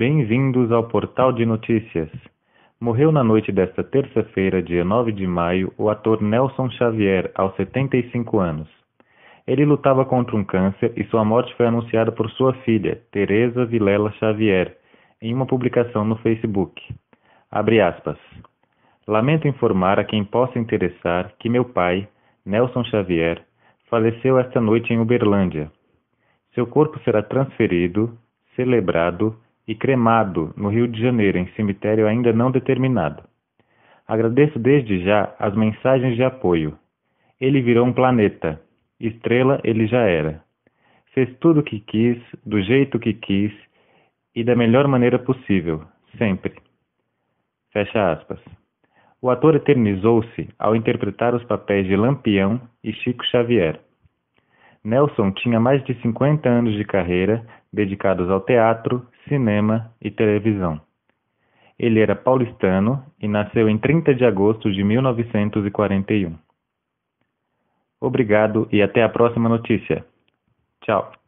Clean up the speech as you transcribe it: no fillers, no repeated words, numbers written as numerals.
Bem-vindos ao Portal de Notícias. Morreu na noite desta terça-feira, dia 9 de maio, o ator Nelson Xavier, aos 75 anos. Ele lutava contra um câncer e sua morte foi anunciada por sua filha, Teresa Vilela Xavier, em uma publicação no Facebook. Abre aspas. Lamento informar a quem possa interessar que meu pai, Nelson Xavier, faleceu esta noite em Uberlândia. Seu corpo será transferido, celebrado e cremado no Rio de Janeiro, em cemitério ainda não determinado. Agradeço desde já as mensagens de apoio. Ele virou um planeta. Estrela ele já era. Fez tudo o que quis, do jeito que quis e da melhor maneira possível, sempre. Fecha aspas. O ator eternizou-se ao interpretar os papéis de Lampião e Chico Xavier. Nelson tinha mais de 50 anos de carreira dedicados ao teatro, cinema e televisão. Ele era paulistano e nasceu em 30 de agosto de 1941. Obrigado e até a próxima notícia. Tchau.